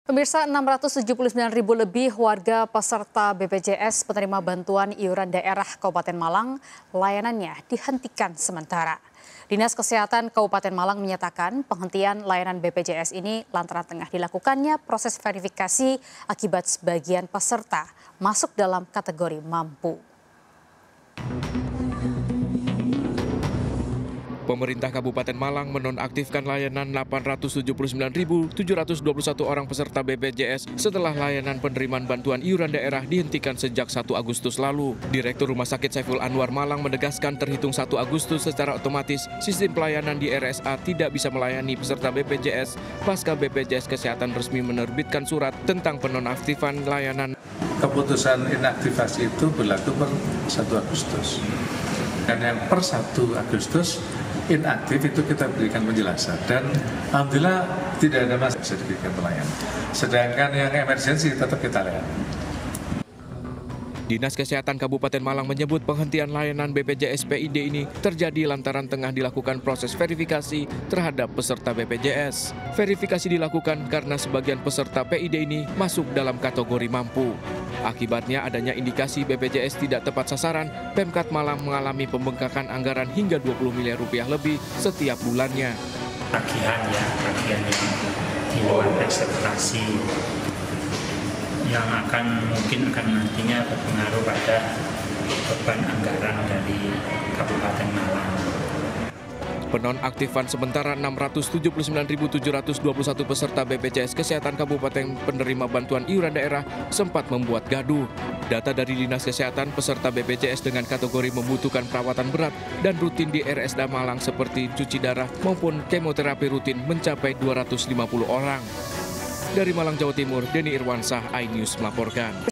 Pemirsa, 679.000 lebih warga peserta BPJS penerima bantuan iuran daerah Kabupaten Malang layanannya dihentikan sementara. Dinas Kesehatan Kabupaten Malang menyatakan penghentian layanan BPJS ini lantaran tengah dilakukannya proses verifikasi akibat sebagian peserta masuk dalam kategori mampu. Pemerintah Kabupaten Malang menonaktifkan layanan 879.721 orang peserta BPJS setelah layanan penerimaan bantuan iuran daerah dihentikan sejak 1 Agustus lalu. Direktur Rumah Sakit Saiful Anwar Malang menegaskan terhitung 1 Agustus secara otomatis sistem pelayanan di RSA tidak bisa melayani peserta BPJS pasca BPJS Kesehatan resmi menerbitkan surat tentang penonaktifan layanan. Keputusan inaktivasi itu berlaku per 1 Agustus. Dan yang per 1 Agustus inaktif itu kita berikan penjelasan dan alhamdulillah tidak ada masalah bisa diberikan pelayanan. Sedangkan yang emergensi tetap kita layani. Dinas Kesehatan Kabupaten Malang menyebut penghentian layanan BPJS PID ini terjadi lantaran tengah dilakukan proses verifikasi terhadap peserta BPJS. Verifikasi dilakukan karena sebagian peserta PID ini masuk dalam kategori mampu. Akibatnya adanya indikasi BPJS tidak tepat sasaran, Pemkat Malang mengalami pembengkakan anggaran hingga 20 miliar rupiah lebih setiap bulannya. Tagihan yang di luar ekspektasi yang mungkin akan nantinya berpengaruh pada beban anggaran dari Kabupaten Malang. Penonaktifan sementara 679.721 peserta BPJS Kesehatan Kabupaten penerima bantuan iuran daerah sempat membuat gaduh. Data dari Dinas Kesehatan, peserta BPJS dengan kategori membutuhkan perawatan berat dan rutin di RSUD Malang seperti cuci darah maupun kemoterapi rutin mencapai 250 orang. Dari Malang, Jawa Timur, Denny Irwansah, iNews melaporkan.